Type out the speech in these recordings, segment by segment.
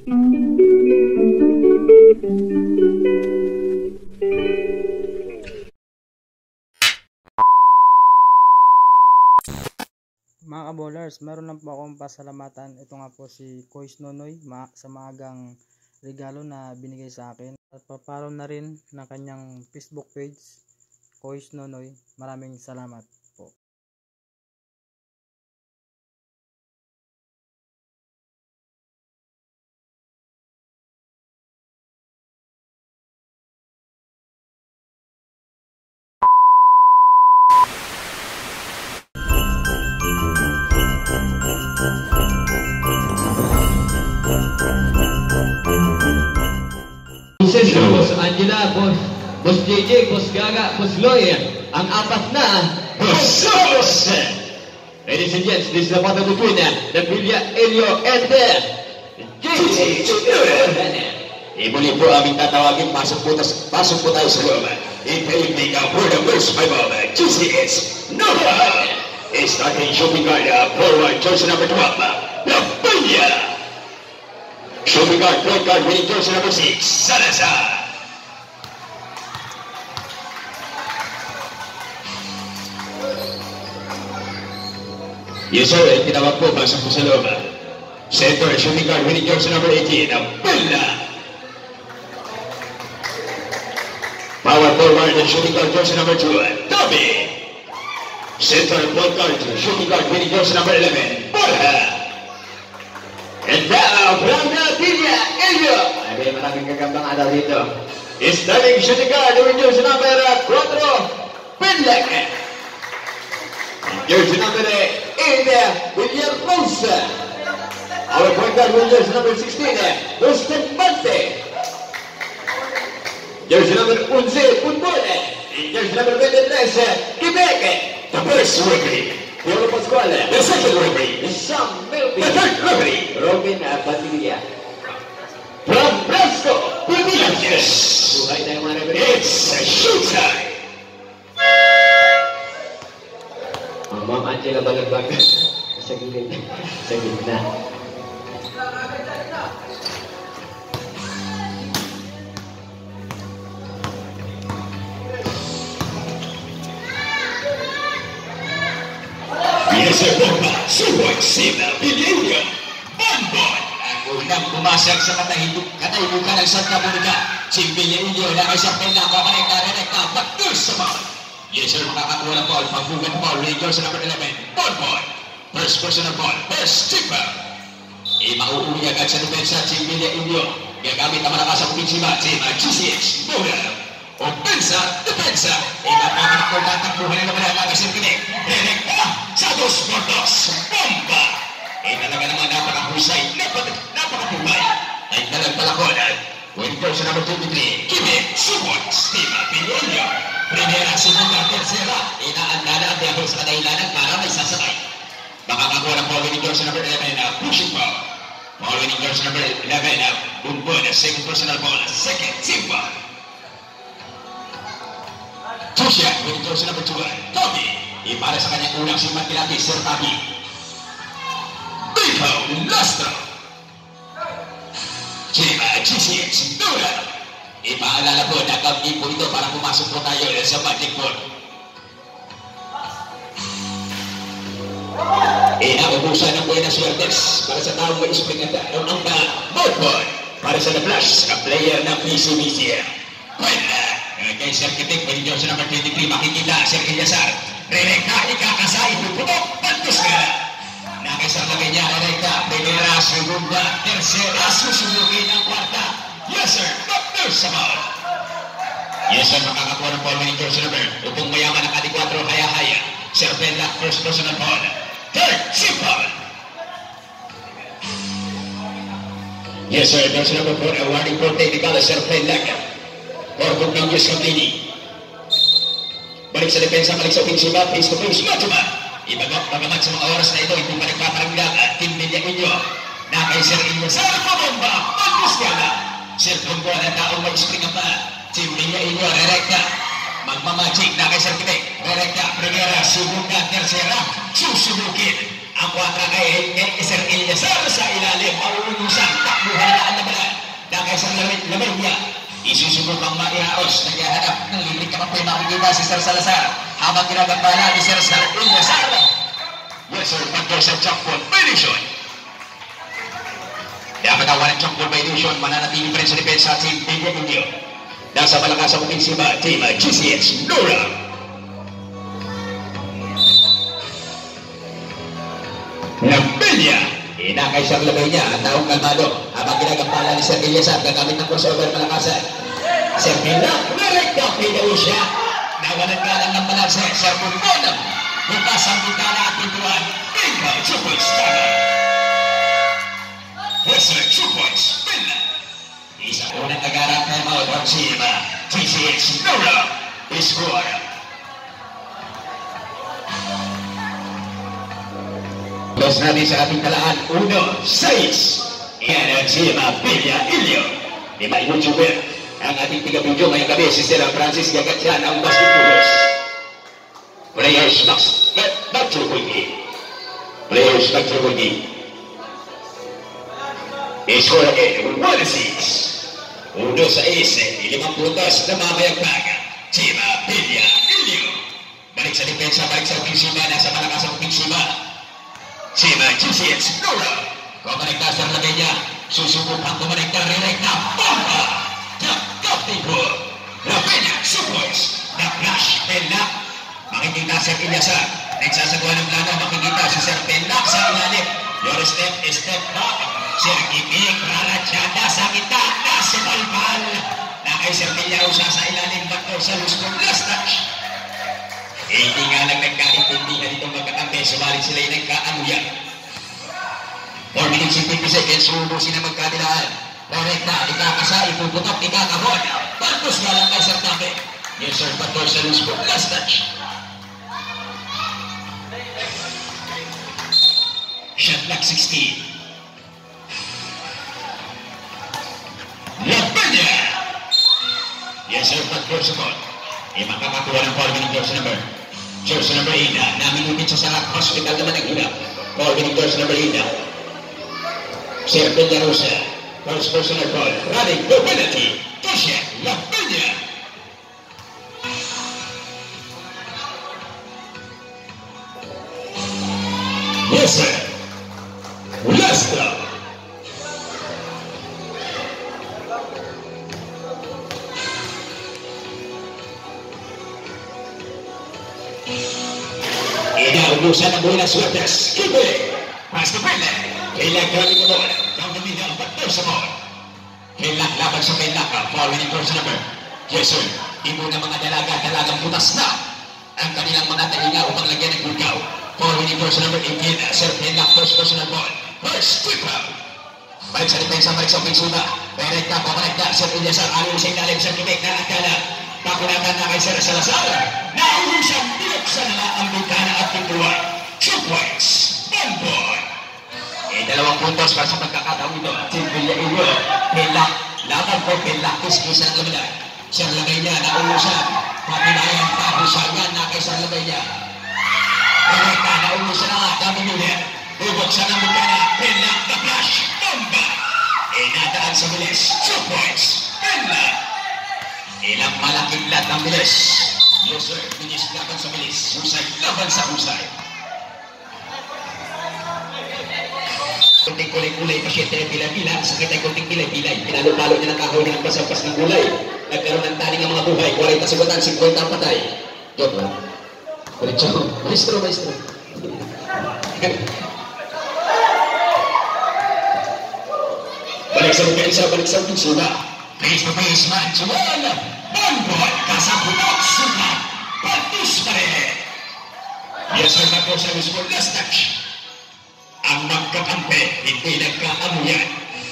Mga ka-bowlers, meron lang po akong pasalamatan. Ito nga po si Kois Nonoy sa maagang regalo na binigay sa akin. At papalo na rin ng kanyang Facebook page, Kois Nonoy. Maraming salamat po. Boss Angela, Boss JJ, Boss Gaga, Boss Loy, ang apat na Boss. Ladies and gents, this is the battle between Nabilia Elio and JJ. Muli po aming tatawagin, pasok po tayo sa loob. Ipailig ang for the first five of GCS Nova. Starting shooting guard, forward jersey number 12, Nabilia. Shooting guard, point guard, winning jersey number 6, Salazar. Yes sir, tinawag po, pasok po sa loob. Center, shooting guard, winning jersey number 18, Bella. Power forward and shooting guard, jersey number 2, Toby. Center, point guard, shooting guard, winning jersey number 11, Borja. And now, from Nabilia Elio. Ay, maraming kagandang araw dito. Starting shooting guard, winning jersey number 4, Penlek. Jersey number 8, William Rosa. Our point guard, winning jersey number 16, Bustamante. Jersey number 11, Punbone. Jersey number 23, Quebec. The first referee, Piolo Pascual. The second referee, Sam Melby. The third referee, Robin Padilla. From Brasco, Pilipinas. Buhay na yung mga referee. It's a showtime. Ma'am Angela Balagbag. Sa gilid. Sa gilid na. Yes, sir, Bomba. Suwag Sina Villeneuve. Bonbon. Ang unang pumasag sa katahimbukan ng Santa Monica. Si Villeneuve na isang pinako rekta backdoor sa ball. Yes, sir, makakakuha ng ball. Pagbugan ball. Rangers sa number 11. Bonbon. First personal ball. First stick ball. Mauuli agad sa depensa si Villeneuve. Gagamit ang malakas ang opensiba. Si GCH. Moral. Opensa, depensa. Mapapakit ko tatakbuhan na naman ang mga sirkinig. Rekta sa 2 puntos. Bomba. Talaga naman napakahusay. Napakahusay. Ay talang palakon. Winter sa number 23. Quebec. Subot. Steve Villeneuve. Primera, segunda, tercera. Inaandala ang diablo sa kadahilanan para may sasakay. Makakakuha ng ball winning sa number 11. Pushing ball. Ball winning sa number 11. Bumbun. Second personal ball. Second team ball. Tusha, winning sa number 2, Toby. Para sa kanyang unang simat kilati, Sir Tabi. Biko Lastro. Chima GCH Dura. Ipaalala po na kami po ito para pumasok po tayo sa Magic Board. Naubusan ng buenas suertes para sa taong may ispingata ng angka Board para sa na-flash na player ng PCBC. Pwede. Kay Sir Kitik, winning sa number 23, makikita Sir Ilyasar. Rekta, ikakasay, puputok, pantos ka. Nakisar na kanya, rekta, primera, segunda, tercera, susubukin ang kwarta. Yes sir, doctor sa ball. Yes sir, makakakuha ng ball winning sa number. Upong mayaman ang adi 4, kaya-haya. Sir Penla, first personal ball. Third, simple. Yes sir, there's number 4, awarding for technical, Sir Penla. Or continuous completely. Balik sa depensa, balik sa opensiba, face to face, Matuma. Bagamat sa mga oras na ito, hindi pa nagpaparanggang at Team Villeneuve na kay Sir Inyo. Sir Pabomba, Magpuskala. Sir Pabomba na taong mag-spring ang pa. Team Villeneuve, re-rekta. Magmamagic na kay Sir Kinek. Re-rekta, primera, segunda, tercera. Susubukin ang 4 kay Sir Ilyasar sa ilalim. Maulunusan, takbuhan na Lamella. Isusubukang maihaos. Naghahanap ng libre kapapoy makikita si Sir Salazar. Habang ginagambala ni Sir Salazar. Yes sir, pagkor sa Chokpol Violation. Dapat awan ng Chokpol Violation. Mananatili pa rin sa depensa Team Pilya. Nasa malakas ang opensiba Team GCH Nora. Lamella. Inakay siyang labay niya ang taong kalmado. Habang ginagambala ni Sir Eliasar gagamit ng crossover malakasan. Sir Pinak, narekta pinao siya. Nawalan ka lang ng balanse. Sir Pulmonam. Bukas ang bintana at pintuan. Bingo, 2 points, tama. Yes sir, 2 points, Bingo. Isa unang nagarang timeout ang Sima. TCH Nora. Score. Los natin sa ating talaan. 1-6. Yan ang Sima Pilya Ilyo. Di ba YouTuber? Ang ating tiga-video ngayong gabi si Sir Francis Gagatyan ang basketballers. Players back to the game. Players back to the game. Score again, 1-6. 1-6. 5 puntos na mamayagpag. Sima Pilya Ilyo. Balik sa depensa, balik sa opisima. Nasa malakas ang opisima. Sima GCH Nora. Kumanekta sa lagay niya. Susubukang kumanekta. Re-rekta. Bomba. Captain Bro. Lamella. Supports. Na-flash. Penlock. Makikita Sir Eliasar. Nagsasagawa ng plano. Makikita si Sir Penlock sa ilalim. Your step back. Sir Ibig. Rarachada sa kita. Nasa balbal. Na kay Sir Pilyao siya sa ilalim. Bato sa Luscon. Last touch. Hindi nga lang nagkaintindihan itong magkakampi. Sumalit sila yung nagkaanuyan. 4 minutes and 50 seconds. Subusin na magkadilaan. Korekta. Ikakasa. Ipuputok. Ikakahon. Pagpus nga lang kay Sir Tabe. Yes sir. Bato sa Luscon. Last touch. Shot clock 16. Lamella. Yes sir. Bato sa Con. Makakakuha ng foul winning jersey number. Jersey number 8. Naminutin siya sa hospital naman ng hirap. Foul winning jersey number 8. Sir Peñarosa. First personal foul. Running the penalty. Tosha Lamella. Yes sir. Last round. Inaubusan ang buhay ng Suertes. Kipe. Pass to Penlock. Penlock galing mo doon. Down the middle. Bato sa ball. Penlock laban sa Penlock. Foul winning jersey number. Yes sir. Ibo na mga dalagang putas na ang kanilang mga talinga upang lagyan ng bulgaw. Foul winning jersey number 18. Sir Penlock first personal ball. First quick foul. Balik sa depensa. Balik sa ofensiba. Perekta. Paparekta. Sir Eliasar. Aliw sa ilalim sa Quebec. Nanakala. Pakunatan na kay Sir Salazar. Nauwi siyang binuksan na ang bintana at pintuan. 2 points. 1 point. 2 puntos para sa pagkakataon ito. Team Villaillo. Penlock. Laban po Penlock. Kuskisa ng labanan. Sir lagay niya. Nauusan. Patinayang pahusagan na kay Sir lagay niya. Perekta. Nauusan na nga. Dami Miller. Bubuksan ang bintana. Penlock. The flash. Bomba. Nadaan sa bilis. 2 points. Penlock. Ilang malaking lat ng bilis. Yes sir, bilis laban sa bilis. Husay laban sa husay. Kunting kulay-kulay, pasyente ng pilay-pilay. Sakit ay kunting pilay-pilay. Pinalo-palo niya ng kahoy ng pasampas ng gulay. Nagkaroon ng taning ang mga buhay. 40 sagutan, 50 ang patay. Joke lang. Diretso. Maestro. Balik sa mga isa, balik sa pinsuba. Face to face man, Juan. Bonbon, kasabutok, sukat. Patus pa rin. Yes sir, bago sa Luscon. Last touch. Ang magkakampi, hindi nagkaamuyan.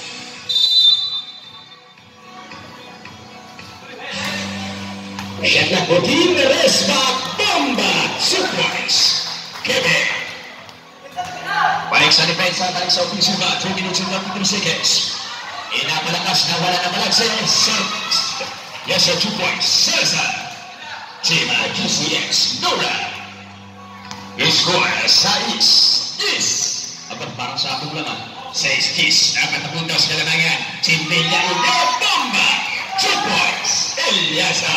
Ayan na po, Team Resma Bomba Supports. Quebec. Balik sa depensa, balik sa ofensiba. 2 minutes and 1 seconds. Inapalakas na wala na malagsi. Yes sir, 2 points. Salazar. Team GCX Nora. Score 6. Abang parang sa akong laman. 6 kiss. Dapat na puntos na lamangan. Team Villaillo Bomba. Mesa.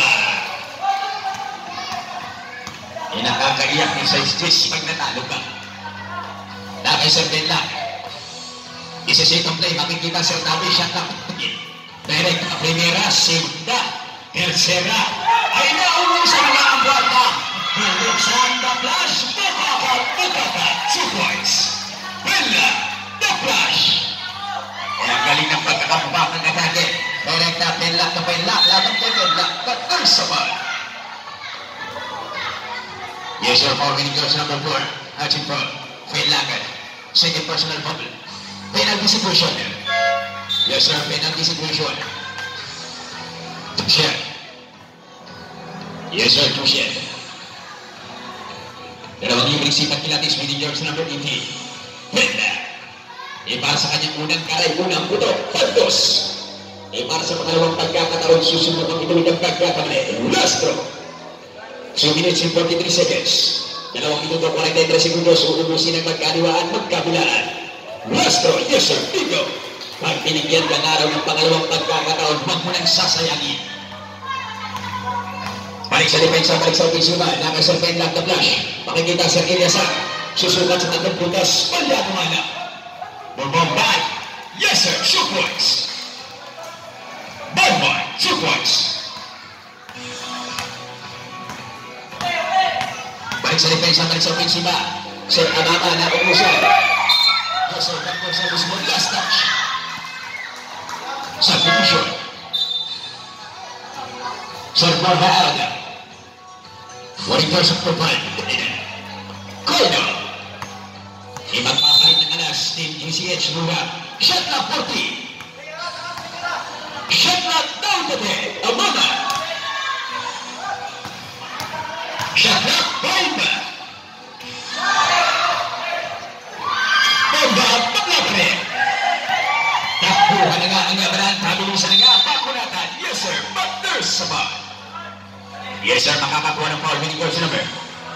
Nakakaiyak ni sa stis pag natalo ka. Nakaisabin lang. Isa-set of play, makikita sa tabi siya na direct na primera, segunda, tercera. Ay naunong sa mga ang buwata. Buksan the flash, bukaka, 2 points. Bella, the flash. Ang galing ng pagkakampang ng atake. Direct na Bella, laban ko Bella, but sa ball. Yes, sir, for winning goes number 4. Hatching for Failagan. Second personal bubble. Penalty situation. Yes, sir, penalty situation. Tushen. Yes, sir, Tushen. Dalawang libreng sipat kilatis winning goes number 18. Penda. Para sa kanyang unang karay, unang puto, Pantos. Para sa pangalawang pagkakataon, susunod ang ituloy ng pagkakamali. Lastro. 2 minutes and 43 seconds. Dalawang minuto 43 segundos. Uubusin ang magkaliwaan, magkabilaan. Lastro, yes sir, bingo. Pag binigyan ng araw ng pangalawang pagkakataon, huwag mo nang sasayangin. Balik sa depensa, balik sa ofensiba. Nakaserpen lang na flash. Makikita sa Eliasar. Susukat sa tatlong puntas. Pala kumana. Bombay. Yes sir, 2 points. Bombay, 2 points. Balik sa depensa, balik sa ofensiba. Sir Amama na umusan. Joseph Campos sa mismo last touch. Subdivision. Sir Borja Arada. Warriors of Provide. Koino. Ipagpapalit ng alas, Team GCH Lura. Shot na 40. Shot na down the day. Amama. Shot na bomba. Bomba, paglapre. Takbuhan na nga ang gabaran. Tabilusan na nga, pakunatan. Yes sir, but there's a ball. Yes sir, makakakuha ng foul. Winning goes number.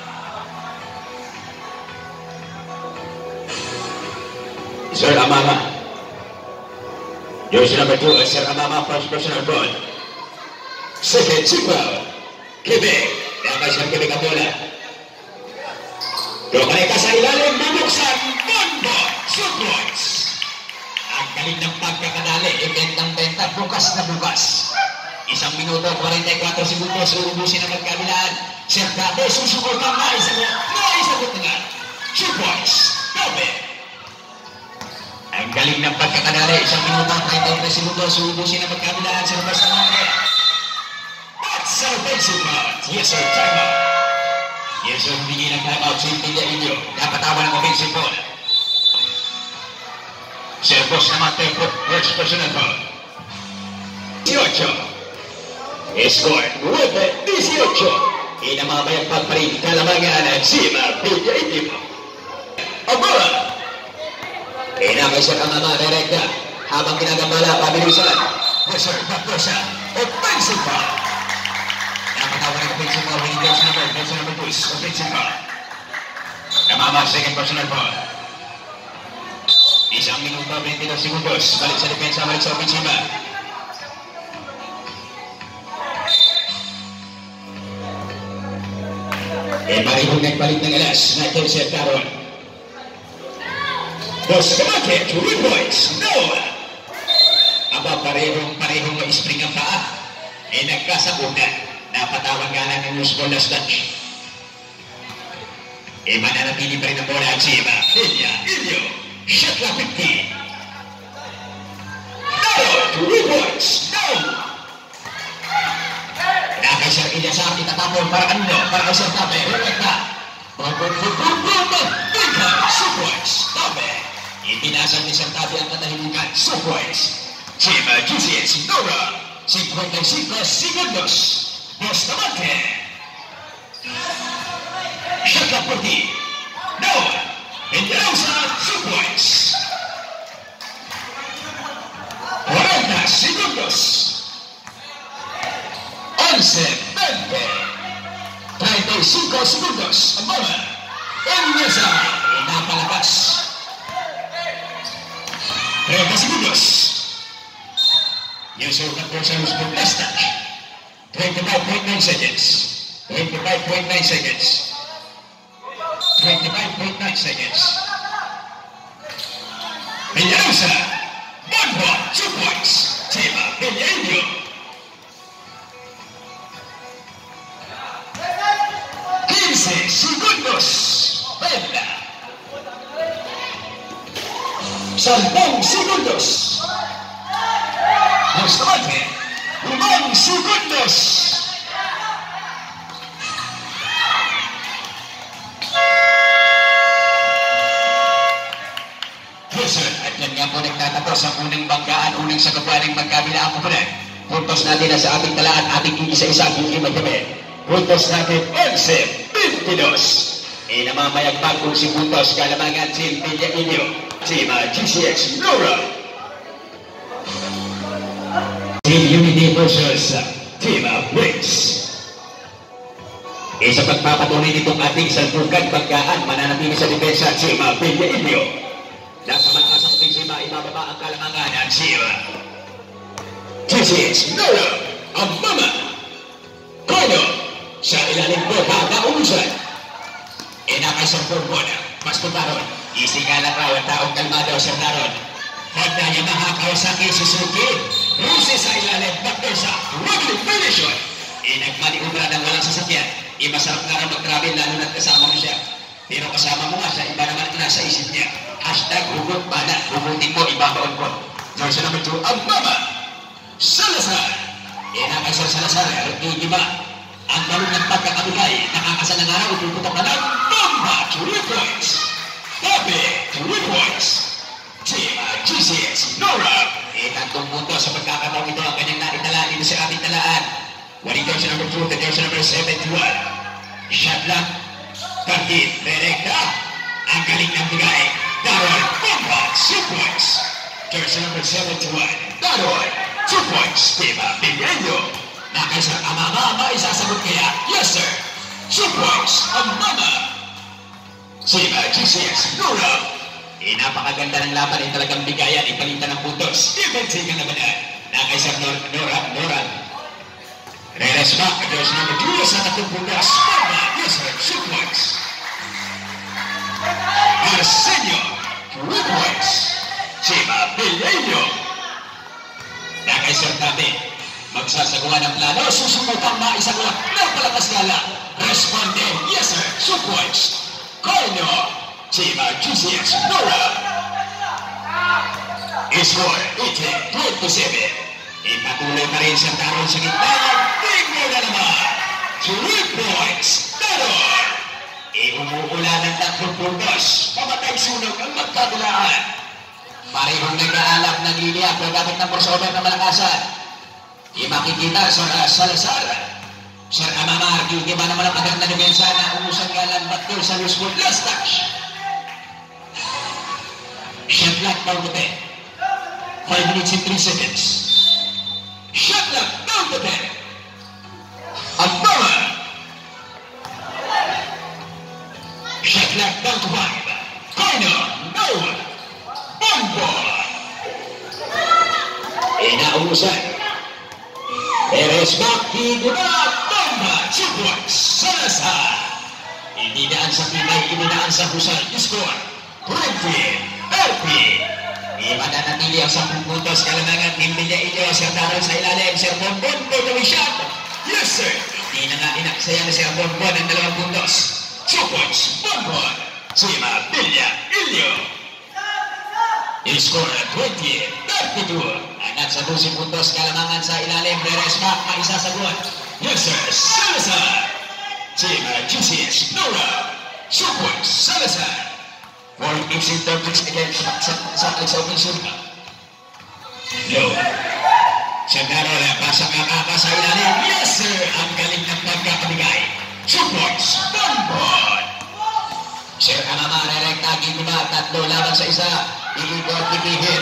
Sir Amama. Jersey number 2, Sir Amama, first personal ball. Second, Chikwao. Quebec. Dapat siyang Quebec ang bola. Dokaleka sa ilalim, bubuksan, Bondo, 2 points. Ang galing ng pagkakadali, ibentang-benta, bukas na bukas. 1 minuto, 44 segundos, uubusin ang magkabilaan. Sir Gabe, susugot ang naisagot nga. 2 points, Gabe. Ang galing ng pagkakadali, 1 minuto, 33 segundos, uubusin ang magkabilaan sa labas ng mga. That's a offensive out. Yes sir, time out. Yes sir, humingi ng time out. Simple niya inyo. Napatawa ng offensive ball. Sir Boss naman tempo. First personal ball. 18. Score 9-18. Inamamayang pagparin kalamangan ng Sima Pilla Itim. Abola. Inamay siya kamama direkta. Habang ginagambala, pabilisan. Yes sir, Bacosa. Offensive ball. Napatawa ng offensive ball. Winning goes number 2. Offensive ball. Kamama, second personal ball. 1 minuto, 22 segundos. Balik sa depensa, balik sa ofensiba. Parehong nagbalik ng alas. Michael Sir Caron. Dos Kamake, 2 points. Noah. Aba, parehong ma-spring ang paa. Nagkasabungan. Napatawag nga lang ng muscle last touch. Mananatili pa rin ang bola ang Sima. Ilyo. Shot na 50. No! 2 points. No! Nakay Sir Ilyasar, itatapon para kanino? Para kay Sir Tabe. Rekta. Bighan. 2 points. Tabe. Ipinasal ni Sir Tabe ang katahimikan. 2 points. Sima GCH Nora. 55 segundos. Bustamante. Shot na 40. No! Enderosa, 2 points. 40 segundos. 11-20. 35 segundos. Ang bola. Enderosa. Napalakas. 30 segundos. Yusuf Campos ang last touch. 25.9 seconds. 25.9 seconds. 25.9 seconds. Villarosa. 1 point. 2 points. Team Villainio. 15 segundos. Bella. 10 segundos. Bustamante. 5 segundos. At yan nga po nagtatapos ang unang banggaan, unang sakabuaning magkabilaan po po na. Puntos natin na sa ating talaan, ating isa-isa kung imagkabi. Puntos natin 11-22. Namamayagpag kung si puntos kalamangan Team Villainio, Team GCX Nora. Team Unity versus Team Wings. Sa pagpapatunay nitong ating salpukan banggaan, mananatili sa depensa Team Villainio. Nasa matasang pinsima, ibababa ang kalamangan at Team GCX Nora. Ang mama Kono sa ilalim po kakausan. Nakasang formona mas putaron. Isingalan raw ang taong kalmado sa naron. Honda Yamaha Kawasaki Suzuki Ruse sa ilalim bakter sa Road Federation. Nagmaniubra ng walang sasakyan. Masarap na rin mag-travel lalo na't kasama mo siya. Pero kasama mo nga siya, iba naman nasa isip niya. Hashtag hugot bana, hugutin mo, ibabaon ko. Jersey number 2, ang mama Salazar. Nakasang Salazar, iba ang malunang pagkakabigay. Nakakasal ng araw, puputok na ng bomba. 3 points. Tabi, 3 points. Team GCX Nora. 3 puntos sa pagkakataong ito ang kanyang naitala dito sa ating talaan. Winning jersey number 2, the jersey number 71. Shot lock. Kahit direkta. Ang galing ng bigay. Daron, bomba, 2 points. Jersey number 71. Daron, 2 points. Team Villainio. Nakaisang mama, isasagot kaya. Yes sir. 2 points. Ang mama. Team GCX Nora. Napakaganda ng laban ay talagang bigayan. Ipalitan ng puntos. Defensive ka naman yan. Nakaisang Nora. Reres back. Jersey number 2 sa 3 puntos. Mama. Yes sir. 2 points. Arsenio. 3 points. Team Villainio. Nakaisang tabi. Magsasagawa ng plano. Susubukan na isang napalakas gala. Responde. Yes sir. 2 points. Corno. Team GCX Nora. Score 18-27. Ipatuloy pa rin sa taron sa gitna. Bingo na naman. 3 points. Taron. Umuulan ng 3 puntos. Pamatay sunog ang magkadulaan. Parehong nag-aalap ng linya. Pagkabit ng crossover na malakasan. Makikita sa Salazar. Sir Amamar, di ba naman ang maganda depensa na umusan nga lang backdoor sa Luswood. Last touch. Shot lock down to 10. 5 minutes and 3 seconds. Shot lock down to 10. Ang bama. Shot lock down to 5. Corner. No. Bombo. Inausan. Perez back. Higuna. Bomba. 2 points. Salazar. Inidaan sa pilay. Inidaan sa husay. Score. 20. Mananatili ang 10 puntos. Kalamangan Team Villainio. Sir Daron sa ilalim. Sir Bonbon. Pwede shot. Yes sir. Hindi na inaksaya na Sir Bonbon ang 2 puntos. 2 points. Bonbon. Team Villainio. Score 20-32. Angat sa 12 puntos. Kalamangan sa ilalim. Perez back. Maisasagot. Yes sir. Salazar. Team GCX Nora. 2 points. Salazar. For gives in terms again sa open shoot. Low. Sa Daron, pasang kakaka sa ilalim. Yes sir. Ang galing ng pagkakabigay. 2 points. Bonbon. Sir Amama, re-recta. Gimina. 3 laban sa isa. Iikot, ipihit.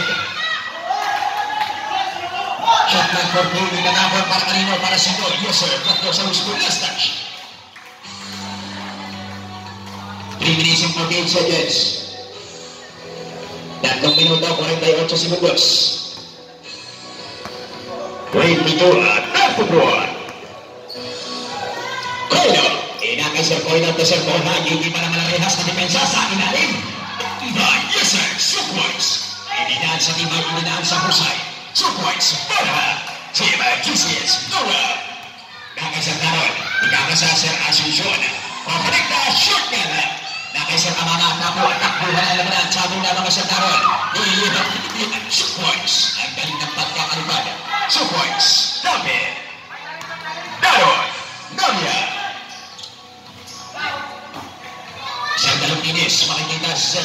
Shot lang for Puli. Nanapon para kanino, para sa goal. Yes sir. 4 sa Luswood. Last touch. 3 minutes and 48 seconds. 3 minuto, 48 segundos. 22 at 34. Sir Koino to Sir Bona. Hindi para malarehas na depensa sa ilalim. Yes sir, Sukwars. Inidaan sa timay, inidaan sa husay. Sukwars, Bona. Team QCS, Nora. Nakay Sir Carol, ikakasa Sir Asuncion. Papalikta, shoot nga lang. Nakay Sir Amanga, takbuhan ang labanan. Sabong na mga Sir Carol. Sukwars. Ang galing ng pagkakalipad. Sukwars, Dami. Daron, Namia. Siyang dalong inis, makikita sa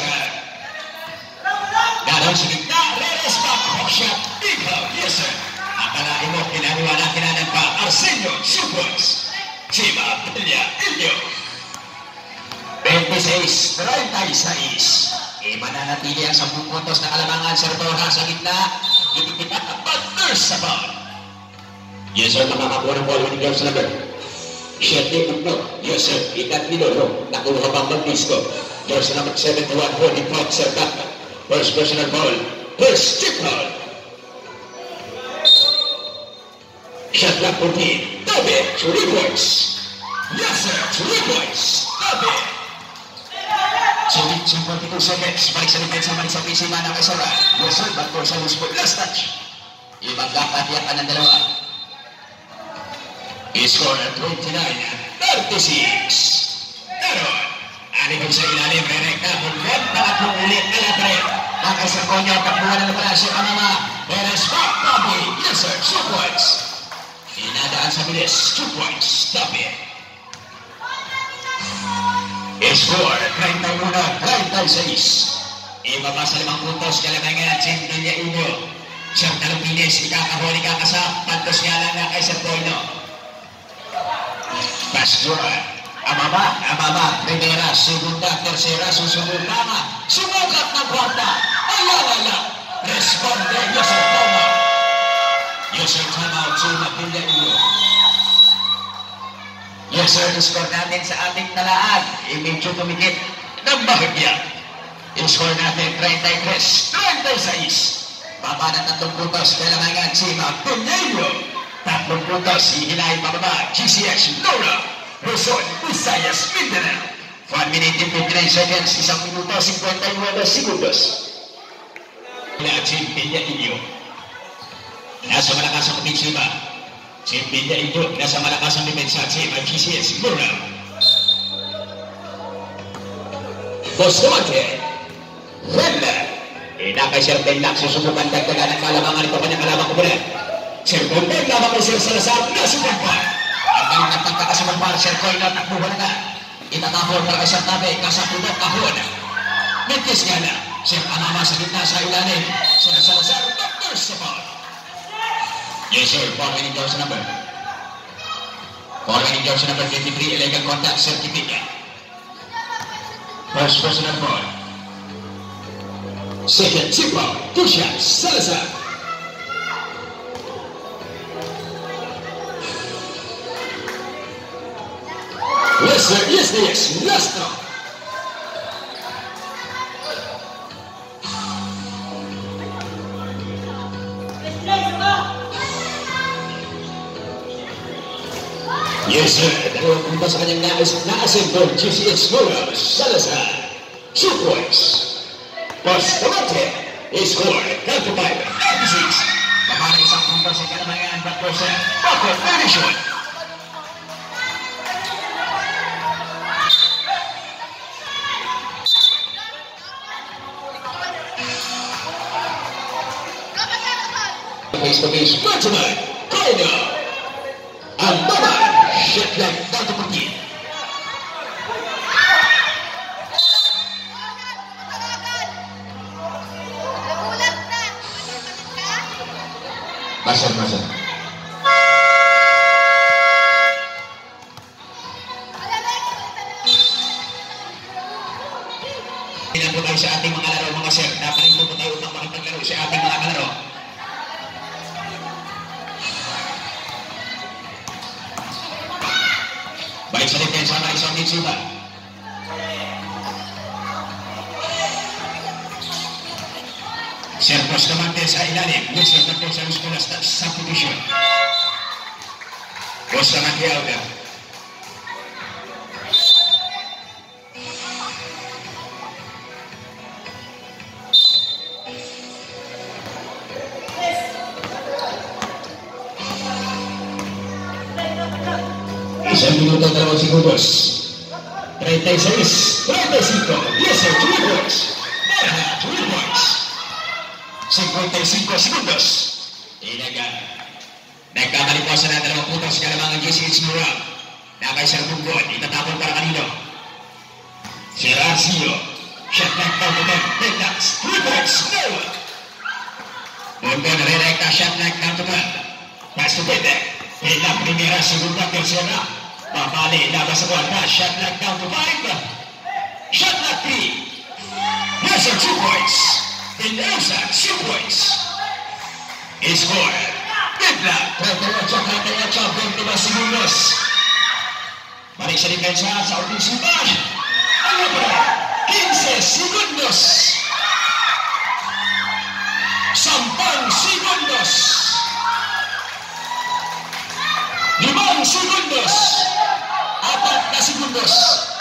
Daron sa gitna, Reres back, hook shot, ikaw, yes sir. Akalain mo, kinaniwala kinanan pa, Arsenio, Sukwars. Chima, Pilya, Ilyo. 26-36. Mananatili ang 10 puntos na kalamangan Sir Torha sa gitna. Itikipat ang partners sa ball. Yes sir, makakakuha ng ball winning sa number. Siyete Ugnok. Yes sir, ikat Minoro. Nakuha pang mag-disco. Jersey number 71, holding point Sir Kappa. First personal ball. First chip ball. Shot clock 14. Tabi, 3 points. Yes sir, 3 points. Tabi. Sulit 42 seconds. Balik sa depensa, balik sa PC na kay Sara. Yes sir, back for sa Wolfsburg. Last touch. Ibang kapatiyakan ng dalawa. I-score 29-36. Daron. Aligod sa ilalim. Rerekta. Bulgan. Pangatlong ulit. Alatret. Nakay Sir Konyo. Takbuhan na naman si Amama. Perez. Bobby. Yes sir. 2 points. Inadaan sa bilis. 2 points. Stop it. I-score 31-36. Ibaba sa 5 puntos. Kalamangan. Chindilia Inyo. Siyang Talupinis. Ikakahuli kakasa. Pantos nga lang na kay Sir Konyo. Pastora. Amama. Primera. Segunda. Tercera. Susunod tama. Sumukat ng kwarta. Ayala. Responde. Yes sir. Tama. Yes sir. Time out. Chindilia Inyo. Yes sir, score natin sa ating talaan. Medyo tumikit ng bahagya. I-score natin 33-36. Baba ng 3 puntos. Kailangan si Magpunyeyo. 3 puntos. Hihilahin pababa. GCH Nora. Luzon, Visayas, Mindanao. 1 minute and 59 seconds. 1 minuto, 59 segundos. Nachim Pilla Inyo. Nasa malakas ang kutinsiba. Chindilia Inyo, nasa malakas ang depensa. Chima GCS Nora. Bustamante. Wala. Nakay Sir Benlak. Susubukan dagdagan ang kalamangan ito kanyang kalaman ko muna. Sir Benlak, lamang ko Sir Salazar. Nasumagpar. Ang galing ng pagkakasumagpar. Sir Koino, takbuhan na. Itatapon para kay Sir Tabe. Kasapulot kahon. Mintis nga na. Sir Amama sa gitna sa ilalim. Sir Salazar, doctors sa ball. Yes sir, following jersey number. Following jersey number 53, illegal contact certificate. First personal ball. Second chip ball, 2 shots, Salazar. Yes sir, yes, Nastro. Yes sir, dalawang punta sa kanyang na-assemble GCH Nora Salazar. 2 points. Bustamante. I-score 35-36. Kamara isang punta sa kalamangan. Back person. Bakit finishon. Face to face. Benjamin Koino. Ang baman. Shot lang, dato pergi. Masar. Pinag po tayo sa ating mga laro mga sir. Naparin po tayo upang makipaglaro sa ating mga kalaro. Baik sa depensa ng isang Mitsuba. Sir Bustamante sa ilalim. Yes, sir, tapos sa Musculas na subdivision. Bustamante out. Isang minuto, 2 segundos. 36, 35. Yes, sir, 3 points. Barha, 3 points. 55 segundos. Ilagan. Nagkakalipasan na 2 puntos kalamangan GCH Nura. Nakaisang bungkod. Itatapon para kanino. Si Racio. Shot back down to 10. Pektax. 3 points. No. Bungkod. Re-recta. Shot back down to 12. Pass to Pektax. Pektax. Primera. Segunda. Tercera. Papali. Labas sa bola. Shot back down to 5. Shot back 3. Yes, sir. 2 points. Pinausa. 2 points. Score. Pektax. 38, 22 segundos. Balik sa depensa sa uling sumbang. Ano ba? 15 segundos. 10 segundos. 5 segundos. 4 na segundos.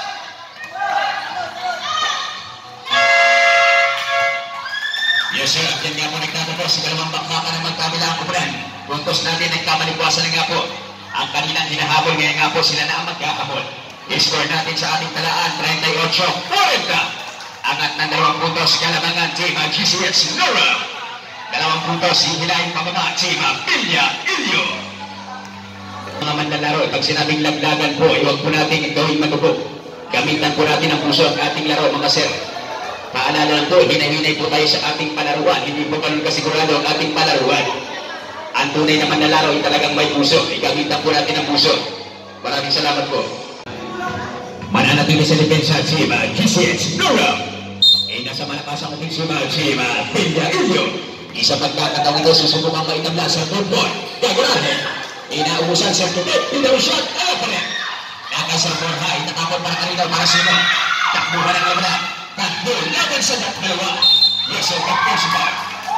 Yes sir, yan nga po nagtatapos sa dalawang bakbakan ng magkabilang kupunan. Puntos natin nagkamalikuasan na nga po. Ang kanilang hinahabol ngayon nga po sila na ang magkakamol. I-score natin sa ating talaan 38-40. Angat ng 2 puntos kalamangan Team GCH Nora. 2 puntos hihilahin pababa Team Villa Ilio. Mga manlalaro, pag sinabing laglagan po, huwag po natin gawing matubog. Gamitan po natin ang puso ang ating laro mga sir. Paalala lang po, hinahinay po tayo sa ating palaruan. Hindi po ganun kasigurado ang ating palaruan. Ang tunay na manlalaro ay talagang may puso. Igamitan po natin ang puso. Maraming salamat po. Mananatili sa depensa Team GCH Nora. Nasa malakasang ofensima Team Villa Ilio. Isa pagkakataon ito susubukang maitabla sa football. Gagurahin. Inaubusan sa tubig. Pindaw shot. Opening. Nakasang Borja. Itatapon para kanina para sino. Takbuhan ang labanan. Takbo. Laban sa dalawa. Yes, sir. Takbo.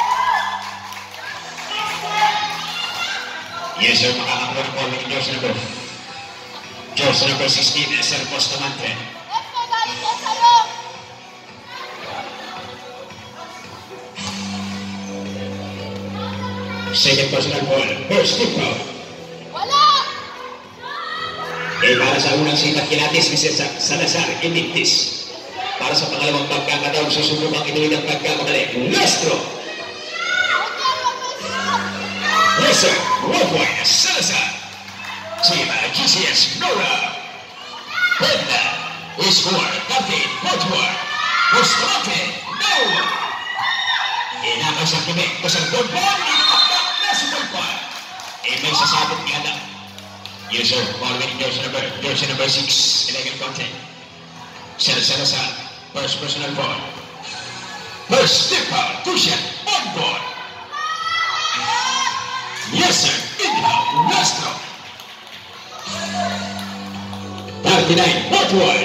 Yes, sir. Makakakuha ng ball with George number 16, Sir Bustamante. Second personal ball. First tip out. Wala! Para sa unang sitat kilatis ni Salazar Invictis. Para sa pangalawang pagkakataon, susubukang ituloy ng pagkakamali. Lastro! Yes, sir. 1 point. Salazar. Team GCH Nora. Penda. Score. Captain. Portward. Bustamante. No. Inakas ang kimi. Kusang good ball. Inapak na si Portward. May sasabot ni Adam. Yes, sir. Following jersey number 6. Illegal contact. Salazar. First personal ball. First step out. 2 shot. 1 ball. Yes, sir. Inbound. Lastro. 39. Portward.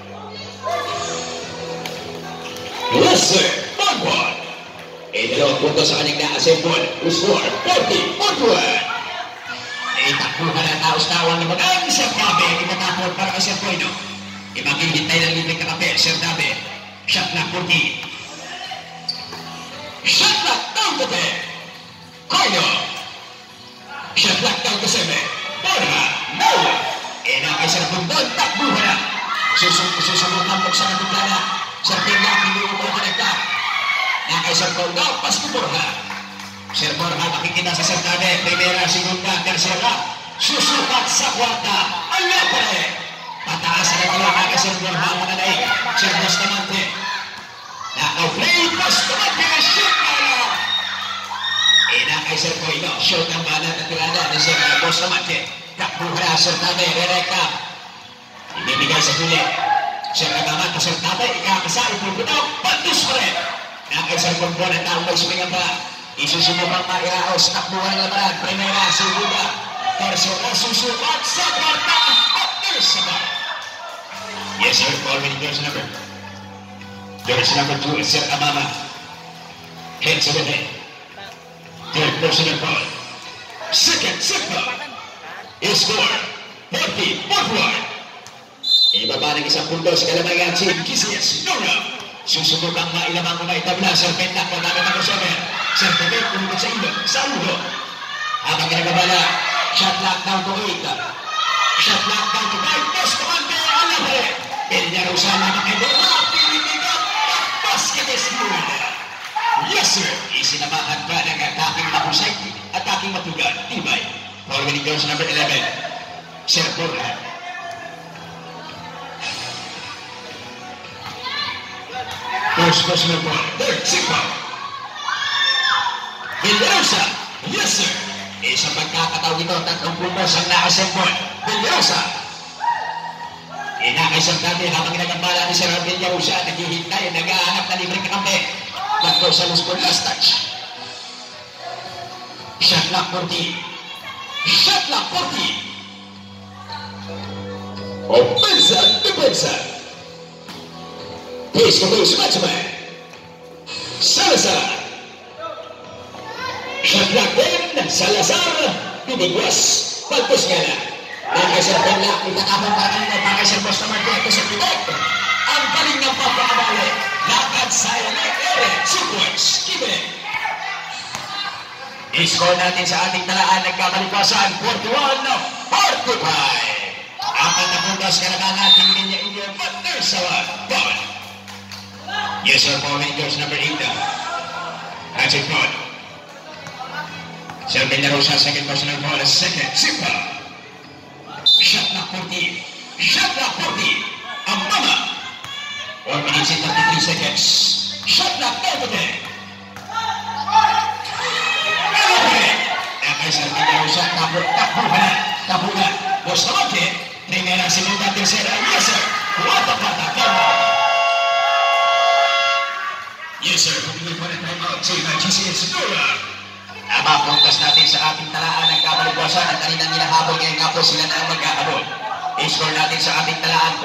Yes, sir. 1 ball. 2 puntos sa kanyang na-assemble. Score. 40. Portward. Takbuhan ang taos-tawang na mag-ang Sir Dabe. Itatapon para kay Sir Coino. Imagihintay ng libreng katape. Sir Dabe. Shot na 40. Shot na down to 10. Coino. Shot lock down to 7. Borja. No. Nakay Sir Bundon. Takbuhan na. Susubok ang buksan ng buklana. Sir Pirla. Hindi mo po kanagta. Nakay Sir Bundon. Pas ko Borja. Sir Borja. Makikita sa Sir Tabe. Primera, segunda, tercera. Susukat sa kwarta. Ala pa rin. Pataas na nila. Nakay Sir Borja. Mananaig. Sir Bustamante. Naka-play. Bustamante na shoot na lang. Nakay Sir Coino. Shoot ang banat at tirada ni Sir Bustamante. Takbuhan Sir Tabe. Re-recta. Ibibigay sa huli. Sir Agamat. Sir Tabe. Ikakasa. Ipupunaw. Pandus pa rin. Nakay Sir Bonbon. Ang taong magsumingan pa. Isusubukang mairaos. Takbuhan ang labanan. Primera. Segunda. Tercera. Susukat sa kwarta. Pandus sa bar. Yes sir. Already there's number. There's number 2. Sir Amama. Head to the head. Third personal ball. Second foul. Score. 40. Portward. Ibaba ng 1 puntos. Kalamangan Team GCH Nora. Susubukang mailamang kung maitabla. Sir Pendak. Pagkakit ng receiver. Sir Tebet. Kumulog sa ilog. Sa ulo. Habang ginagabala. Shot lock down to 8. Shot block down to right. Post Comante. Alabare. Villarosa naman kay Bola. Pinipigat. Basket is good. Yes, sir. Isinamahan pa ng attacking mahusay. Attacking matugan. Tibay. Following goes number 11. Sir Borja. First personal ball. Third, Sigma. Villarosa. Yes, sir. Isang pagkakataon ito, 3 puntos ang nakasembol. Villarosa. Inakaisang dati habang nagambala ni Sir Villarosa, naghihintay, nag-aanap na libreng kakampi. Bago sa Luzon, last touch. Shot lock 40. Shot lock 40. Opensa, depensa. Face to face, matchman. Salazar. Shot lock din, Salazar. Bibigwas. Pagpus nga na. Nakasar din lang, itakapang parang na nakasar po sa Marquette sa Quebec. Ang galing ng pagkakabali. Lakad sa Eric Supports, Quebec. I-score natin sa ating talaan, nagkamalikasan, 41-45. Apat na puntos kailangan natin linya Indian, but there's a ball. Yes, sir, Paul Rangers, number 8. That's it, Paul. Sir Villarosa, second personal ball, second, Simpa. Shot lock 40. Shot lock 40. Ang mama. 4 minutes and 33 seconds. Shot lock 30. Nakasal Villarosa, tapunan. Bustamante. Primera, segunda, tercera. Yes, sir. Wata-wata. Yes, sir. Pumili po rin tayo sa GCS Dura. Ama, puntas natin sa ating talaan ng kamalugwasan at kaninang hinahabol ngayon nga po sila na ang magkahabol. I-score natin sa ating talaan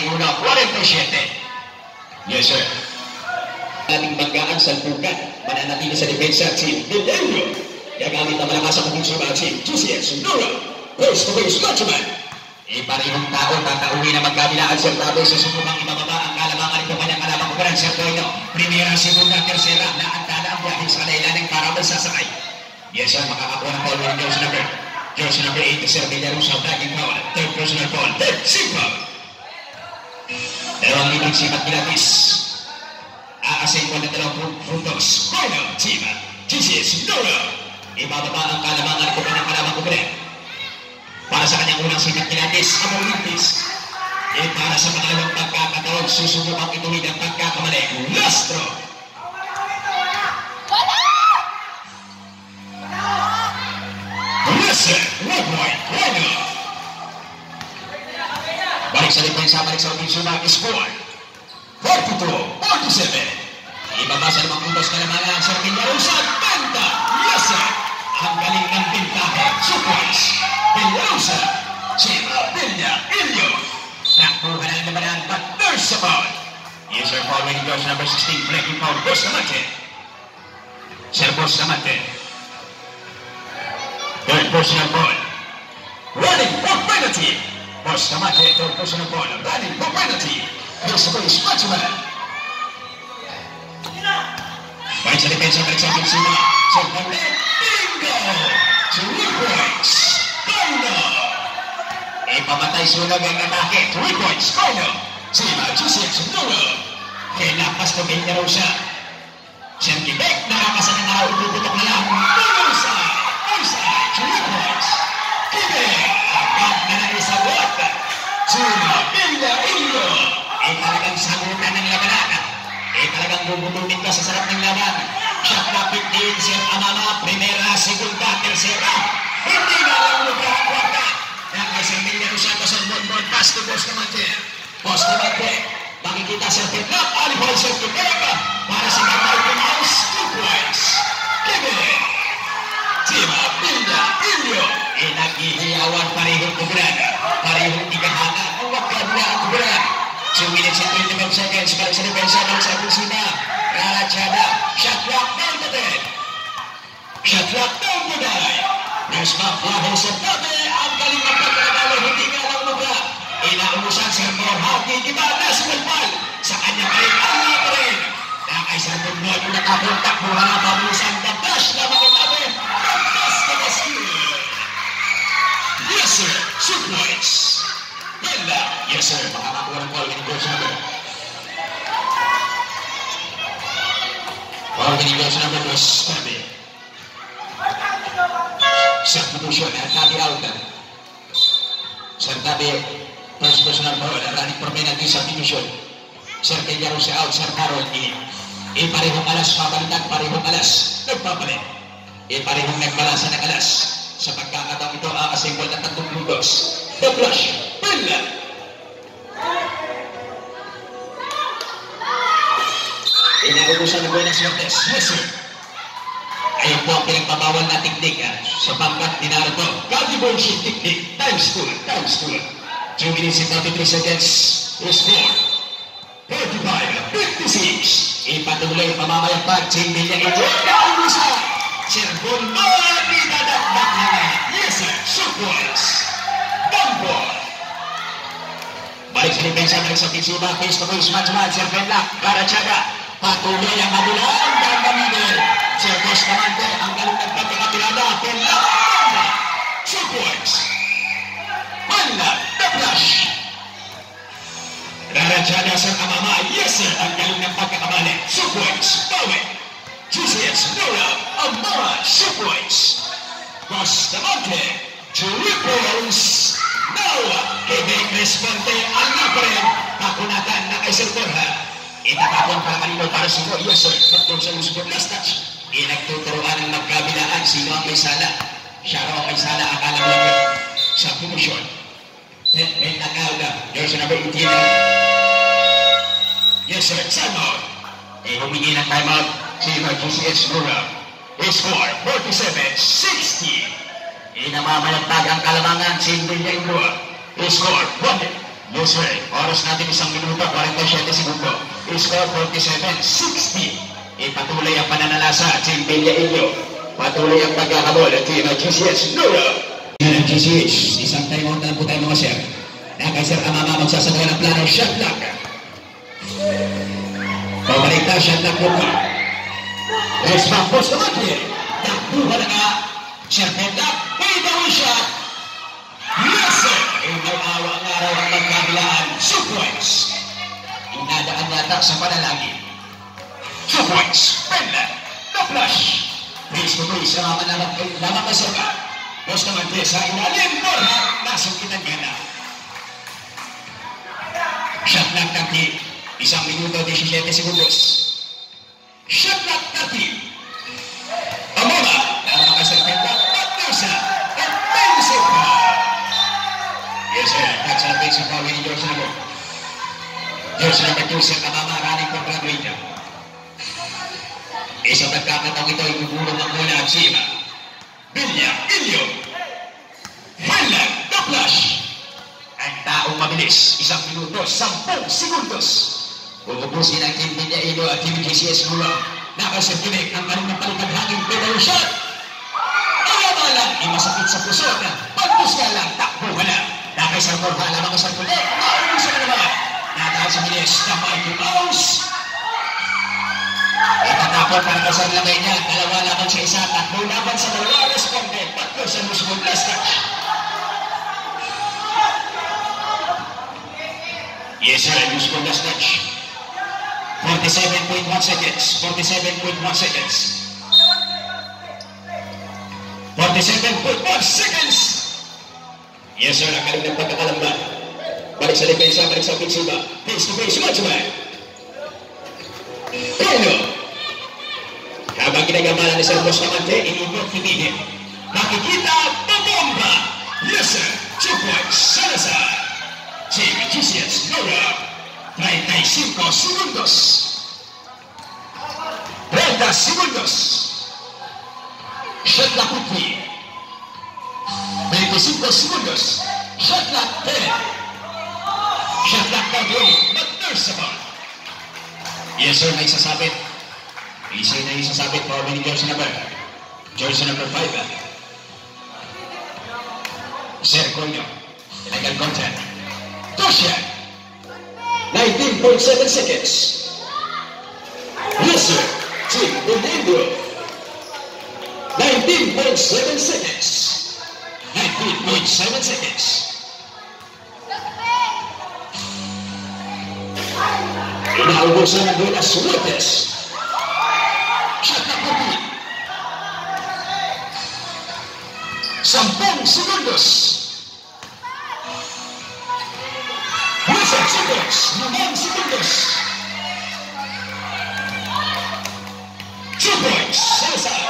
41-47. Yes, sir. Ating banggaan sa pukat, mananatili sa depensa si Villario. Gagamit na malakas ang pagkakasama si GCS Dura. First to base, Matchman. Iparihong tao, tatauwi na magkabilaan sa tabi sa sumubang ibababa ang kalamangan ito kanyang kalamang kukuran sa Toino. Primera, segunda, tercera na ang tala ang biyahe sa kailaning para magsasakay. Yes, sir, makakakuha ng foul with jersey number 8 to Sir Villarosa, bagging foul. Third personal foul, third, Sigma. Dalawang litig sikat Pilatis. Aasin ko na 2 puntos. Final team, GCS Dora. Ibababa ang kalamangan ito kanyang kalamang kukuran. Para sa kanyang unang sikat Pilatis, ang Olympics. Para sa pangalawang pagkakataon, susubukang ituwid ang pagkakamali. Lastro. Listen, 1 point, 1-0. Balik sa depensa, balik sa uling sumag, score. 42-47. Ibabasa ng mga puntos kalamangan sa Villarosa, benta. Yes, sir. Ang galing ng bintahe. Supports. Villarosa. Sima Villario. Nakuha na naman ang but there's a foul. Yes, sir. Following goes number 16. Breaking foul. Bustamante. Sir Bustamante. Third personal ball. Running for penalty. Bustamante. Third personal ball. Running for penalty. Here's the base. Matchman. Balik sa depensa. Balik sa Sima. Sir Bonnet. Bingo! 3 points. Bingo! Ipamatay sunog ang atake. 3 points. Bingo! Sima. GCS Dura. Kailapas to Villarosa. Sir Quebec. Nakakasan ng araw. Ipuputok na lang. Villarosa. Outside. 3 points. Quebec. Agad na naisagot. Sima Villario. Talagang sagutan ng labanan. Talagang bubulunin ka sa sarap ng laban. Shot na 15, Sir Amama, primera, segunda, tercera. Hindi na lang lupa ang kwarta. Nakasang Villarosa sa Bonbon, pass to Bustamante. Bustamante, makikita sa Pinlock, Alibol sa Quebec, para sa Kapal Pinaus, 2 points. Quebec, Sima Villario, naghihiyawan parehong kuburan, parehong ikahangan, ang wakabla ang kuburan. 2 minutes and 25 seconds, balik sa depensa, balik sa Pusina. Ralachada, shot clock down to 10. Shot clock down to 9. There's Maflaho sa tabi, ang galing ng pagkakalo, hindi nga lang lupa. Inaubusan sa Borhati, kita nasa malpal. Sa kanyang kalingan pa rin. Nakaisa ng Bunod, nakapuntak, buha na pabusan, the dash na makitabi. Fantastic as you. Yes, sir. 2 points. Yes sir, makakakuha ng ball. Winning goal sa number. Ball winning goal sa number 2. Tabi. Substitution. Tabi out. Sir Tabi. First personal ball. Running for penalty substitution. Sir Kenyaro si out. Sir Carol in. Parehong alas. Pabalitan. Parehong alas. Nagpapalit. Parehong nagbalasan ng alas. Sa pagkakataong ito, assemble ng 3 minutos. The flash. Bella. Inaubusan ng Buenas Suertes. Yes, sir. Ayun po ang pinagpabawal na teknik sa pangkat ni Naruto. Gagibonshi teknik. Times 2. Times 2. 2 minutes and 33 seconds. Score. 45-56. Ipatuloy pamamayagpag. Chingbil niya ito. Naubusan. Sirkul. Idadagdag na. Yes, sir. Surprise. Downball. Balik sa depensa. Balik sa Pitsuba. Face to face. Match-match. Sir Benlak. Garachaga. Patuloy ang mabulaan dan gamitin. Sir Bustamante ang galing nagpapakapilada. Penla. 2 points. Manla. The flash. Rarachada sa Amama. Yes sir. Ang galing ng pagkakamali. 2 points. Bawi. GCS. Nora. Amara. 2 points. Bustamante. 3 points. Now, Kevin Cresponte ang naparin. Pakunatan na kay Sir Borja. Itatapon para kanino para sino. Yes sir. Nagtong sa Luzon last touch. Nagtuturuan ng magkabilaan. Sino ang may sala? Siya raw ang may sala. Akala mo lang sa promotion. Then nagkauda. Jersey number 18. Yes sir. Timeout. Humingi ng timeout. Sino GCS Nura. Score 47-60. Inamamayagpag ang kalamangan. Single niya yung Nura. Score 1. Yes sir, oras natin 1 minuto, 47 segundo. Score 47-60. Patuloy ang pananalasa, Team Villa Inyo. Patuloy ang pagkakabol, Team GCS Nura. Team GCS, isang timeout na po tayo mga sir. Nakay-sir Amama magsasagawa ng plano, shot lock. Pabalik na, shot lock po ka. Response post naman din. Nakuha na nga, Sir Benlak, may gawin shot. Yes sir! May awa ang araw ang magkabilaan. 2 points. Inadaan yata sa panalangin. 2 points. Benlak. The flash. Face to face. Lamang ka sir ka. Bustamante sa ilalim. Borja. Nasukitan ka na. Shot lock kaki. 1 minuto 17 segundos. Shot lock kaki. Amora. Lamang ka sir Benlak. Pagdusa. At Benzik ka. Yes sir, that's a basic foul winning Jersey number. Jersey number 2 sir Amama running for Granada. Isang nagkakataong ito ay gugulong ang mula at Sima. Villa Inyo. Highland, the flash. Ang taong mabilis, 1 minuto, 10 segundos. Uubusin ang Team Villa Inyo at Team GCS Nura. Nakasirkinig ang kanunang palitan hangin pedal shot. Ayamalan, masakit sa puso na pagpusga lang, takbo ka lang. Nakay Sir Borja, lamang ka Sir Kulit. Naubusan na naman. Natahan sa bilis na Mighty Mouse. Itatapon para kay Sir Lamay niya. 2 laban sa 1. 3 laban sa 2. Responde. 3 sa Luzon last touch. Yes sir, Luzon last touch. 47.1 seconds. 47.1 seconds. 47.1 seconds. Yes sir, ang kaling ng pagkakalamban. Balik sa depensa, balik sa Pitsuba. Face to face, match-match. Pero, habang ginagamalan ni Sir Bustamante, inibot himigin. Makikita, babomba. Yes sir, 2 points. Salazar. Team GCS Nora. 35 segundos. 30 segundos. Shot la Putri. 25 segundos. Shot clock 10. Shot clock down. Mag-nurse naman. Yes sir, may isasabit. Isa na isasabit for winning jersey number. Jersey number 5. Sir Conyo. Illegal content. Tosha. 19.7 seconds. Yes sir. Team Benendo. 19.7 seconds. 19.7 seconds. Inaubusan ng Buenas Suertes. Shot na puti. 10 segundos. Wizard seconds. 9 segundos. 2 points. Salazar.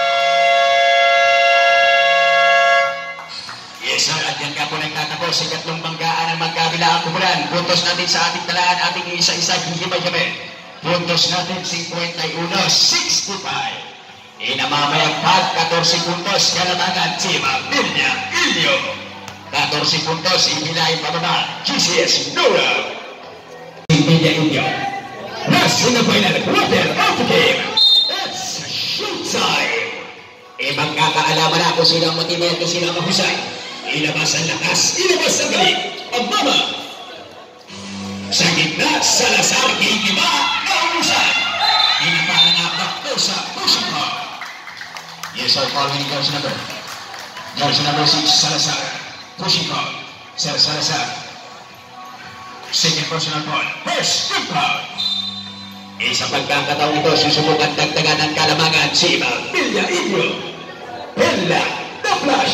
Yes sir, at yan ka po nagtatapos sa ikatlong banggaan ng magkabilaang kumulan. Puntos natin sa ating talaan, ating isa-isa hihimay-himay. Puntos natin 51-65. Inamamayang pag 14 puntos kalamangan Chima Villa Ilio. 14 puntos ihilain pababa GCS Nora. Villa Ilio. Last in the final quarter of the game. It's showtime. Magkakaalaman na kung sino ang matibay at kung sino ang mahusay. Ilabas ang lakas, ilabas ang galing. Pagmama. Sa gitna, Salazar, Gigima, nauusan. Inapalan na bakto sa pushing bar. Yes, sir, following jersey number. Jersey number 6, Salazar. Pushing bar. Sir Salazar. Second personal foul. First, good foul. Isang pagkakataon ito, susubukan dagdagan ng kalamangan si Villa Ilio. Bella, the flash.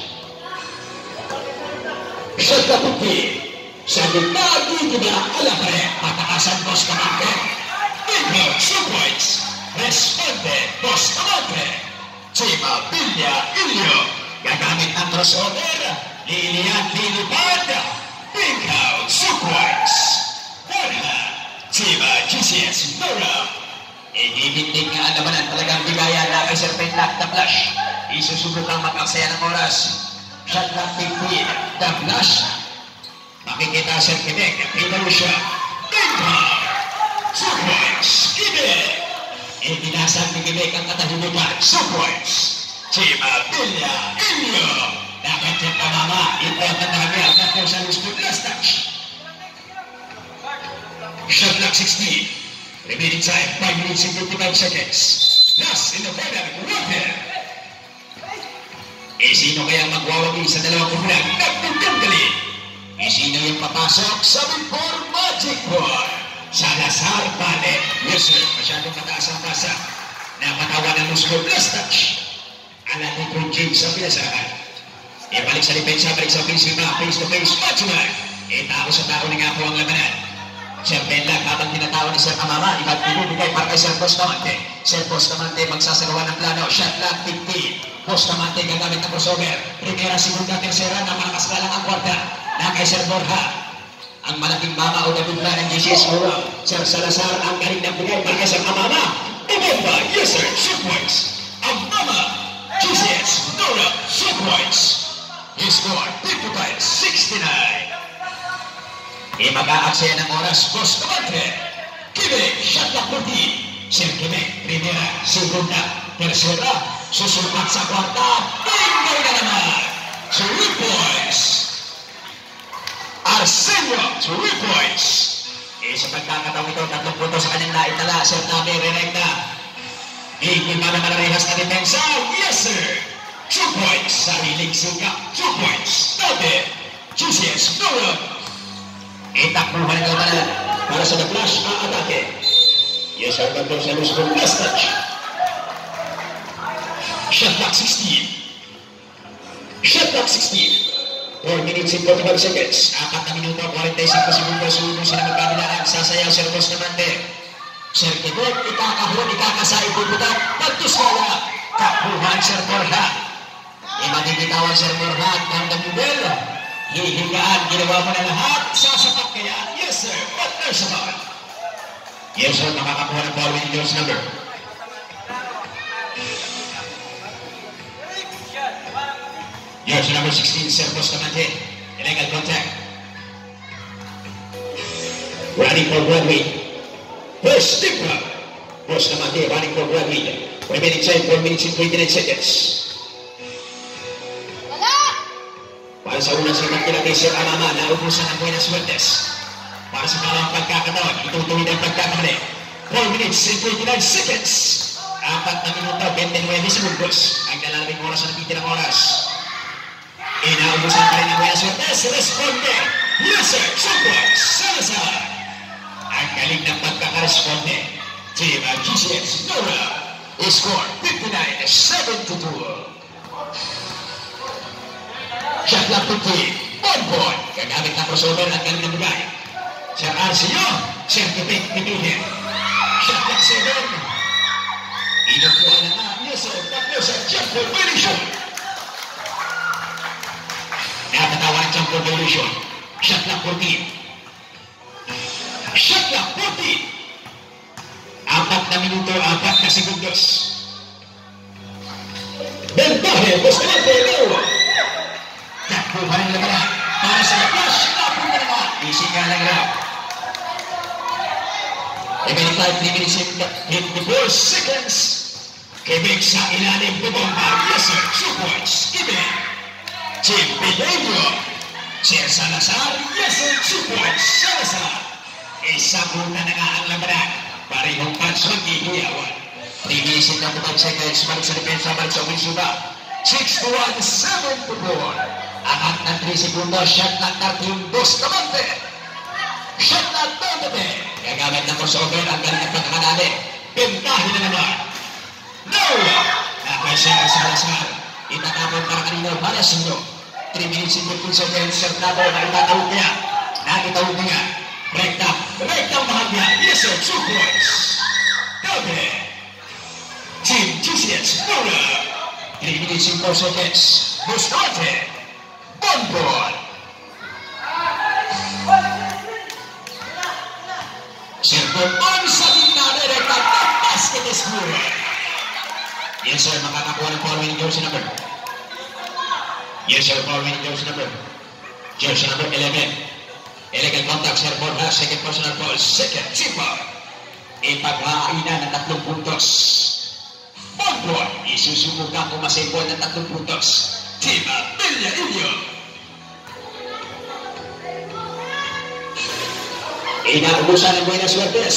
Shot na puti. Sa gitna, Gigima, alapre. Patakasan, Boss Kamante. Ilio, 2 points. Responde, Boss Kamante. Chima Villa Ilio. Gagamit ng crossover. Lilian, lilipad. Pink out, 2 points. Borja. Chima GCS Nora. Ibibindig nga ang labanan, talagang bigaya na kay Sir Penlock, the flash. Isusubukang mag-aksaya ng oras. Shot na 15, the flash. Makikita Sir Quebec, pinalo siya. Pinka! 2 points, Quebec. Ibinasag ni Quebec ang katahimikan, 2 points. Chima Villa Ilio. Dapat yung tamama, ito ang tatangya at ako sa Lusbog last touch. Shot clock 16. Remaining time 5 minutes and 55 seconds. Last in the final quarter. Sino kaya magwawagi sa dalawang kumulang? Nagtutunggali. Sino yung papasok sa Before Magic War? Salazar Palet. Yes sir, masyadong mataas ang pasa. Napatawan ng Lusbog last touch. Alatin kong James sa pinasahan. Balik sa depensa, balik sa offensive, face to face, matchman. Tao sa tao na nga po ang labanan. Sir Penlock, habang tinatawag ni Sir Amama, ibang ibibigay para kay Sir Bustamante. Sir Bustamante magsasagawa ng plano. Shot clock 15. Bustamante gagamit ng crossover. Primera, segunda, tercera, na malakas ka lang ang kwarta. Na kay Sir Borja. Ang malaking mama o nabigla ng GCS Nora. Sir Salazar, ang galing ng bigay para kay Sir Amama. Ibomba, yes sir, 2 points. Amama, GCS Nora, 2 points. He scored 55-69. Mag-aaksaya ng oras, Bustamante. Quebec, shot na 40. Sir Quebec, primera, segunda, tercera, susulpat sa kwarta. Bingo na naman. 3 points. Arsenio, 3 points. Sa pagkakataon ito, 3 puntos sa kanyang naitala. Sir Tabi, re-recta. Higima na malarihas na depensa. Yes sir. 2 points. Sariling singkap. 2 points. Tabi, GCS Nora. Itakbuhan ng labanan para sa The Flash atake. Yes, sir, ganito sa Lusbog last touch. Shot clock 16. Shot clock 16. 4 minutes and 45 seconds. 4 na minuto, 45 segundos. Suno sila magkabilaan. Sasayaw Sir Bustamante. Sir Quebec, ikakahon, ikakasay, puputak. Pagtusala. Takbuhan Sir Borja. Magbibitawan Sir Borja. Tandang Nubel. Hihigaan, ginawa mo na lahat. Sasapat kaya? Yes sir, but there's a ball. Yes sir, makakakuha ng ball with yours number. Yours number 16, Sir Bustamante. Illegal contact. Running for Broadway. First step up. Bustamante running for Broadway. Remaining time 4 minutes and 29 seconds. Para sa unang sikat kila kay Sir Amama, naubusan ang Buenas Suertes. Para sa dalawang pagkakataon, itutuwid ang pagkakamali. 4 minutes and 29 seconds. 4 na minuto, 29 segundos. Ang dalalabing oras na napitirang oras. Inaubusan pa rin ang Buenas Suertes. Responde. Yes sir, 2 points. Salazar. Ang galing ng pagkakaresponde. Team GCS Nora. Score 59-72. Shot clock 15. Bonbon. Gagamit na crossover at galing ng bigay. Sir Arcio. Sir Kipik Pipilin. Shot clock 7. Inukuha na nga. Yes, sir. Tatlo sa jump violation. Nakatawa ang jump violation. Shot clock 14. Shot clock 14. 4 na minuto, 4 na segundos. Bentahe, Bustamante, Leo. Takbo pa rin labanan. Para sa flash, takbo na naman. Ising nga lang raw. 3 minutes and 54 seconds. Quebec sa ilalim, bubomba. Yes, sir. 2 points. Quebec. Team Pedro. Sir Salazar. Yes, sir. 2 points. Salazar. Isa muna na nga ang labanan. Parehong pansong ihiyawan. 3 minutes and 5 seconds. Balik sa depensa, balik sa Winsuba. 6-1, 7-4. Angat ng 3 segundos. Shot ng 31 Bustamante. Shot ng 20. Gagamit ng crossover ang galing ng pagkakanali. Bentahin na naman. No! Nakasya ang Salazar. Itatapon para kanina para sa inyo. 3 minutes and 15 seconds. Sertado na itatawag niya. Nakitawag niya. Rekta mahal niya. Yes, sir. 2 points. Gabi. Team GCS Nora. 3 minutes and 4 seconds. Bustamante. Bonbon. Servo on sa gitna. Rekta. Basket is Nora. Yes, sir. Makakakuha ng foul winning jersey number. Yes, sir. Foul winning jersey number. Jersey number 11. Illegal contact, sir. Borja. Second personal foul. Second team foul. Ipag-aainan ng 3 puntos. Bonbon. Isusubukan kung masipon ng 3 puntos. Team Villa Inyo. Inaubusan ng Buenas Suertes.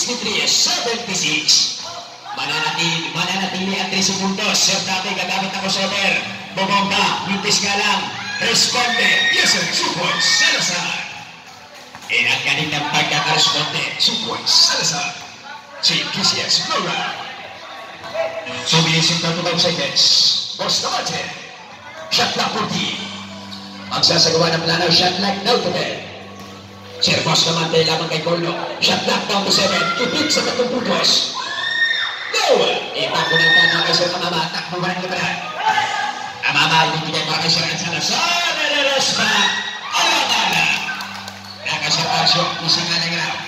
63-76. Mananatili ang 3 segundos. Sir Tate gagamit ng crossover. Bumomba. Limpis ka lang. Responde. Yes, sir. 2 points. Salazar. Ang galing ng pagkakaresponde. 2 points. Salazar. Si GCS Nora. 2 minutes and 25 seconds. Bustamante. Shot clock 40. Magsasagawa ng plano. Shot clock down to 10. Sir Bustamante lamang kay Colno. Shot clock down to 7. Tupit sa 3 puntos. No! Ipagulang tanong kay Sir Amama. Takbo ba ng labanan? Amama, ibigay para kay Sir Salazar. Nalalas pa. Alamana. Nakasapasyo. Isang nga lang raw.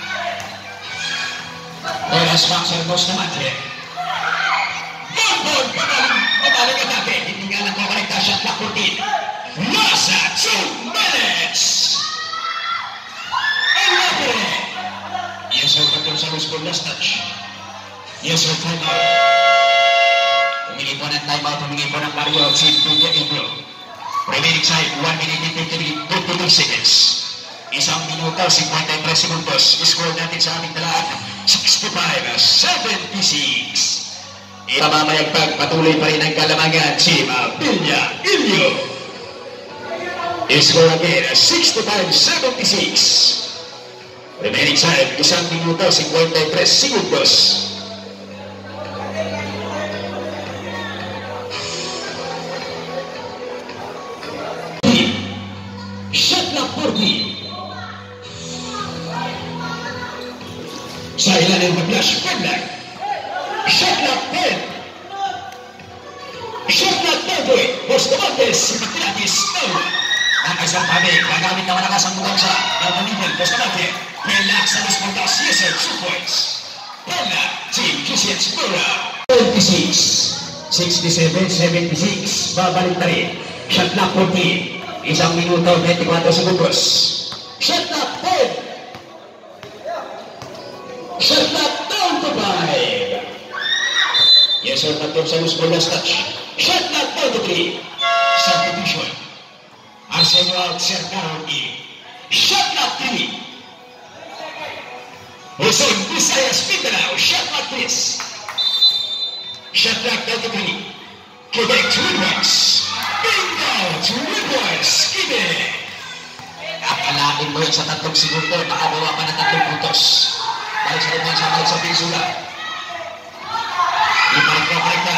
Oras pa Sir Bustamante. Bonbon. Pagaling ka natin. Hindi nga lang kakalekta. Shot clock 14. Nasa 2 minutes. Yes, sir. Patong sa Luis Borges touch. Yes, sir. Time out. Humingi po ng time out. Humingi po ng Mario. Si Villa Inyo. Remaining time. 1 minute and 53 seconds. 1 minuto, 53 segundos. Score natin sa aming dalaan. 65-76. Pamamayagpag. Patuloy pa rin ang kalamangan. Team Villa Inyo. Score again. 65-76. Remaining time, 1 minuto, 53 segundos. Shot clock 40. Sa ilalim ng flash, Fedlag. Shot clock 10. Shot clock 10. Bustamante, si Matratis, no. Nakasang pabig, gagamit na malakas ang mugang sa Dalmanibel, Bustamante. Relax sa Los Puntos, yes sir, 2 points. Pela, Team GCS Nora. 26, 67, 76. Babalik na rin. Shot clock 14. 1 minuto, 24 segundos. Shot clock 10. Shot clock down to 5. Yes sir, patong sa Los Puntos touch. Shot clock down to 3. Subdivision. Arsenio out, Sir Carol E. Shot clock 3. Luzon, Visayas, Mindanao, shot clock please. Shot clock down to 3. Quebec, 2 points. Bingo, 2 points. Quebec. Akalain mo yun sa 3 segundo, makabawa pa na 3 puntos. Balik sa depensa, balik sa piso na. Ibalik na.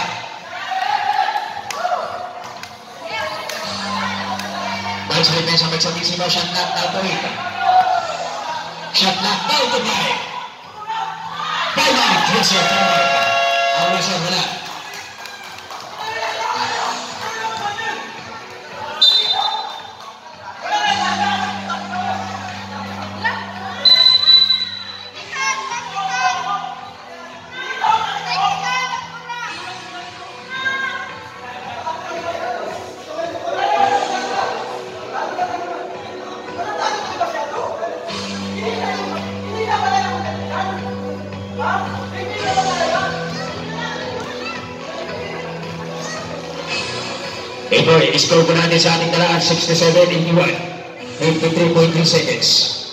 Balik sa depensa, balik sa piso na. Shot knock down to hit. Shot knock down to Mike. By Mike, closer to Mike. Ang reserve na. Ito, i-score ko natin sa ating talaan, 67-81, 83.3 seconds.